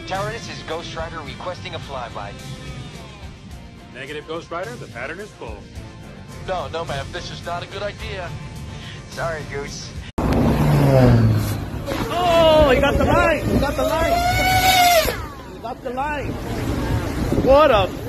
Tower, this is Ghost Rider requesting a flyby. Negative, Ghost Rider. The pattern is full. No, man, this is not a good idea. Sorry, Goose. Oh, he got the line. He got the line. He got the line. What a